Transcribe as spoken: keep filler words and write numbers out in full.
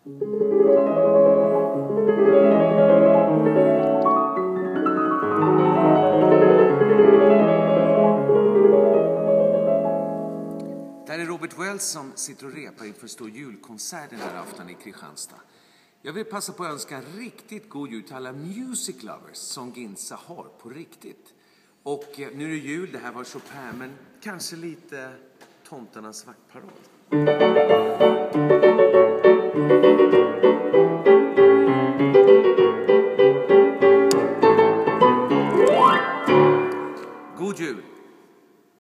Det är Robert Wells som sitter och repar inför stor julkonsert den här afton i Kristianstad. Jag vill passa på att önska en riktigt god jul till alla music lovers som Ginsa har på riktigt. Och nu är det jul, det här var Chopin, men kanske lite Tomtarnas vaktparad.